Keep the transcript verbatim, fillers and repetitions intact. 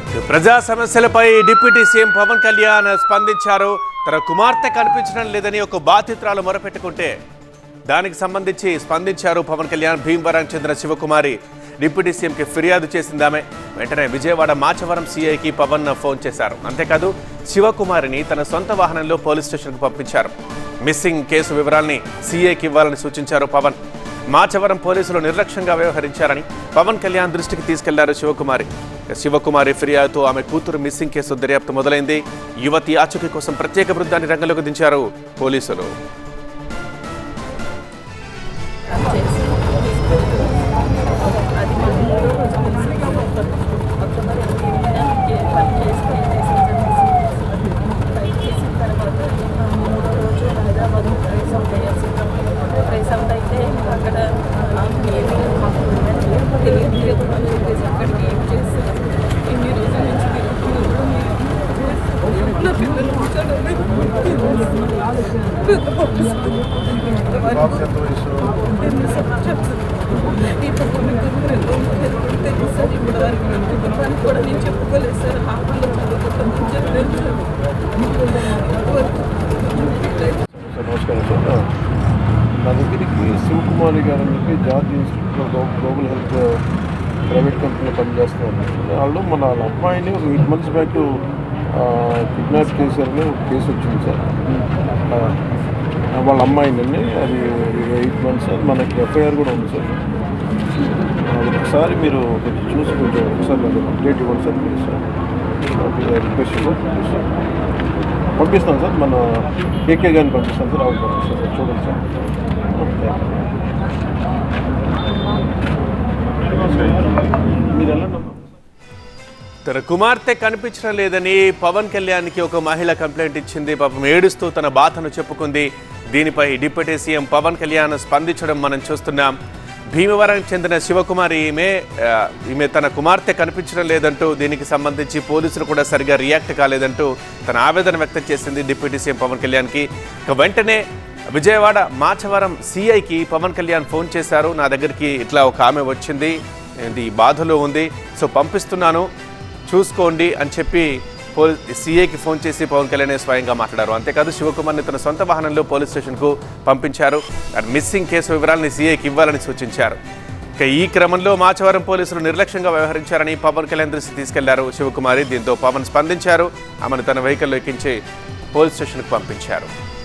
ప్రజా సమస్యలపై deputy CM Pawan Kalyan స్పందించారు. తన కుమార్తె కనిపించడం లేదని ఒక బాధితురాలు మొరపెట్టుకుంటే దానికి సంబంధించి స్పందించారు పవన్ కళ్యాణ్. భీమవరానికి చెందిన శివకుమారి డిప్యూటీ సీఎంకి ఫిర్యాదు చేసిందామె. వెంటనే విజయవాడ మాచవరం సీఐకి పవన్ ఫోన్ చేశారు. అంతేకాదు శివకుమారిని తన సొంత వాహనంలో పోలీస్ స్టేషన్కు పంపించారు. మిస్సింగ్ కేసు వివరాల్ని సీఐకి ఇవ్వాలని సూచించారు పవన్. మాచవరం పోలీసులు నిర్లక్ష్యంగా వ్యవహరించారని పవన్ కళ్యాణ్ దృష్టికి తీసుకెళ్లారు శివకుమారి. శివకుమారి ఫిర్యాదుతో ఆమె కూతురు మిస్సింగ్ కేసు దర్యాప్తు మొదలైంది. యువతి ఆచూకీ కోసం ప్రత్యేక బృందాన్ని రంగంలోకి దించారు పోలీసులు. నమస్కారం సార్. నా దగ్గరికి శివకుమారి గారు అని చెప్పి George Institute of Global Health private కంపెనీలో పనిచేస్తున్నారు. వాళ్ళు మన వాళ్ళ అమ్మాయిని ఒక ఎయిట్ మంత్స్ బ్యాక్ కిడ్నాప్ చేశారని ఒక కేసు వచ్చింది సార్. వాళ్ళ అమ్మాయిని అది ఎయిట్ మంత్స్ అది మనకి ఎఫ్ఐఆర్ కూడా ఉంది సార్. అది ఒకసారి మీరు కొంచెం చూసి కొంచెం ఒకసారి నాకు అప్డేట్ ఇవ్వండి సార్. మీరు సార్ రిక్వెస్ట్ సార్ పంపిస్తాను సార్. మన కేకే గారిని పంపిస్తాను సార్. ఆవిడ పంపిస్తాను సార్. చూడండి సార్. మీరు ఎలా తన కుమార్తె కనిపించడం లేదని పవన్ కళ్యాణ్కి ఒక మహిళ కంప్లైంట్ ఇచ్చింది. పాపం ఏడుస్తూ తన బాధను చెప్పుకుంది. దీనిపై డిప్యూటీ సీఎం పవన్ కళ్యాణ్ స్పందించడం మనం చూస్తున్నాం. భీమవరానికి చెందిన శివకుమారి ఈమె ఈమె తన కుమార్తె కనిపించడం లేదంటూ దీనికి సంబంధించి పోలీసులు కూడా సరిగా రియాక్ట్ కాలేదంటూ తన ఆవేదన వ్యక్తం చేసింది డిప్యూటీ సీఎం పవన్ కళ్యాణ్కి. వెంటనే విజయవాడ మాచవరం సీఐకి పవన్ కళ్యాణ్ ఫోన్ చేశారు. నా దగ్గరికి ఇట్లా ఒక ఆమె వచ్చింది, ఇది బాధలో ఉంది, సో పంపిస్తున్నాను చూసుకోండి అని చెప్పి పోలీ సీఐకి ఫోన్ చేసి పవన్ కళ్యాణ్ స్వయంగా మాట్లాడారు. అంతేకాదు శివకుమార్ని తన సొంత వాహనంలో పోలీస్ స్టేషన్కు పంపించారు. మిస్సింగ్ కేసు వివరాలని సీఐకి ఇవ్వాలని సూచించారు. ఇక ఈ క్రమంలో మాచవరం పోలీసులు నిర్లక్ష్యంగా వ్యవహరించారని పవన్ కళ్యాణ్ దృష్టి తీసుకెళ్లారు శివకుమారి. దీంతో పవన్ స్పందించారు. ఆమెను తన వెహికల్లో ఎక్కించి పోలీస్ స్టేషన్కు పంపించారు.